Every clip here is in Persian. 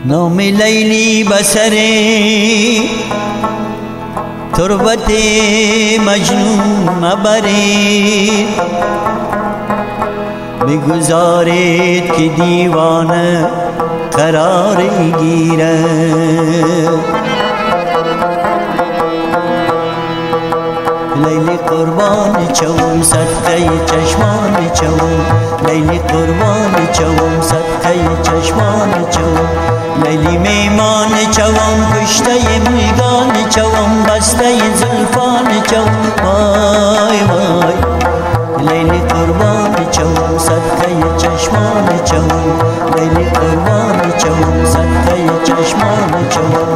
نام لیلی بسره تربت مجنون مبرید بگذارید که دیوانه قرار گیره لیلی قربان چوم صدقه چشمان چوم لیلی قربان چوم صدقه چشمان چوم لیلی میمان چوم کشته مژگان چوم بسته زلفان چوم وای وای لیلی قربان چوم صدقه چشمان چوم لیلی قربان چوم صدقه چشمان چوم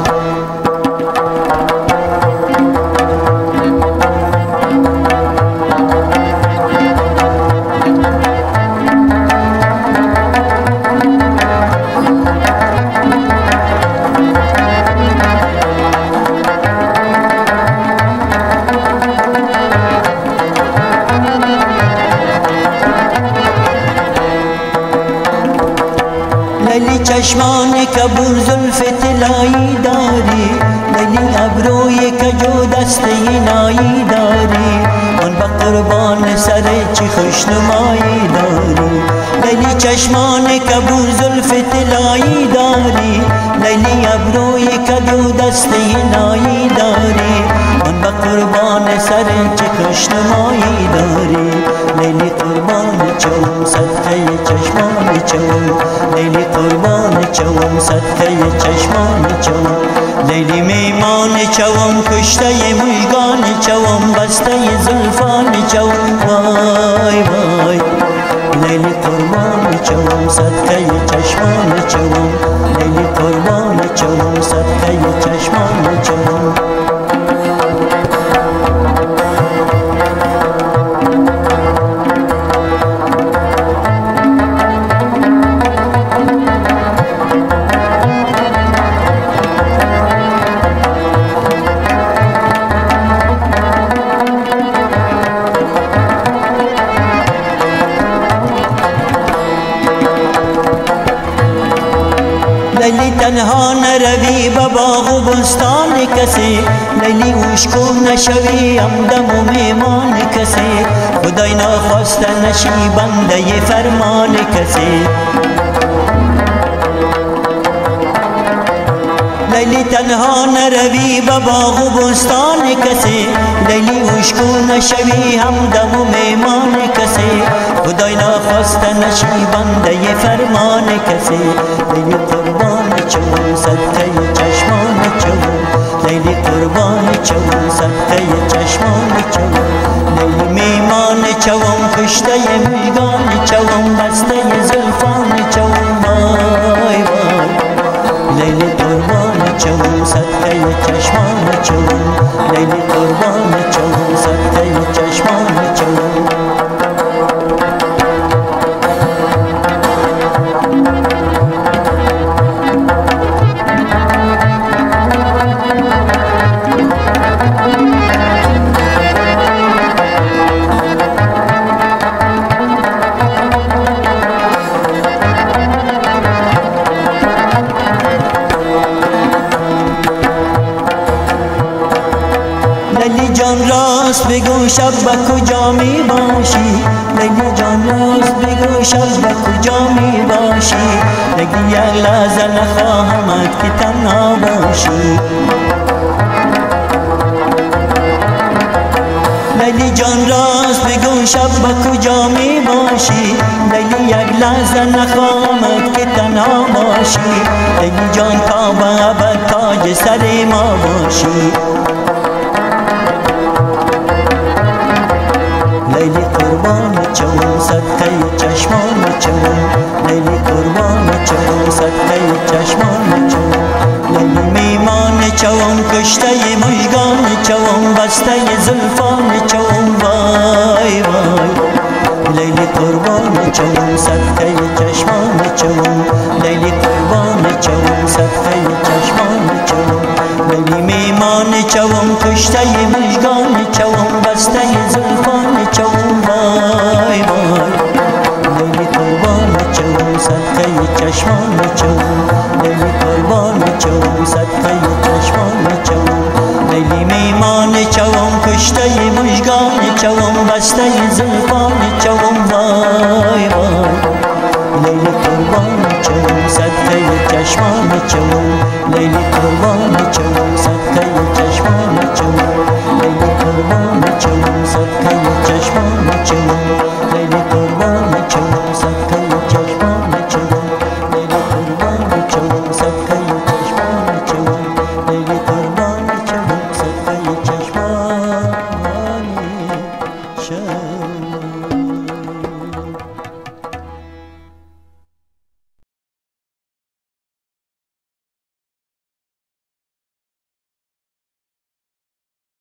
لیلی چشمان کبور زلف طلایی داری لیلی ابروی کجو دسته نایی داری من با قربان سر چی خوشنمایی داری لیلی چشمان کبور زلف طلایی داری لیلی ابروی کجو دسته نایی داری من با قربان سر چی خوشنمایی داری لیلی قربان چوم صدقه چشمان چوم لیلی قربان چوم صدقه چشمان چوم لیلی میمان چوم کشته مژگان چوم بسته زلفان چوم وای وای لیلی قربان چوم صدقه چشمان چوم لیلی قربان چوم صدقه چشمان چوم لیلی تنها نروی به باغ و بستان کسی لیلی عشق نشوی همدم و میمان کسی خدای ناخواسته نشی بنده فرمان کسی لیلی تنها نروی به باغ و بستان کسی لیلی عشق نشوی همدم و میمان کسی خدای ناخواسته نشی بنده فرمان کسی لیلی قربان چوم صدقه چشمان چوم لیلی قربان چوم صدقه چشمان چوم لیلی میمان چوم کشته مژگان چوم بسته زلفان چوم وای وای لیلی قربان چوم صدقه چشمان چوم لیلی قربان چوم صدقه چشمان چوم لیلی جان راست بگو شب به کجا می باشی لیلی جان راست بگو شب به کجا می باشی لیلی یک لحظه نخواهمت که تنها باشی لیلی جان راست بگو شب به کجا می باشی لیلی یک لحظه نخواهمت که تنها باشی لیلی جان تا به ابد تاج سر ما باشی لیلی قربان چوم صدقه چشمان چوم لیلی قربان چوم صدقه چشمان چوم لیلی میمان چوم کشته مژگان چوم بسته زلفان چوم وای وای لیلی قربان چوم صدقه چشمان چوم لیلی قربان چوم صدقه چشمان چوم لیلی میمان چوم کشته مژگان چوم بسته زلفان چوم وای وای لیلی قربان چوم صدقه چشمان چوم لیلی قربان غیر تو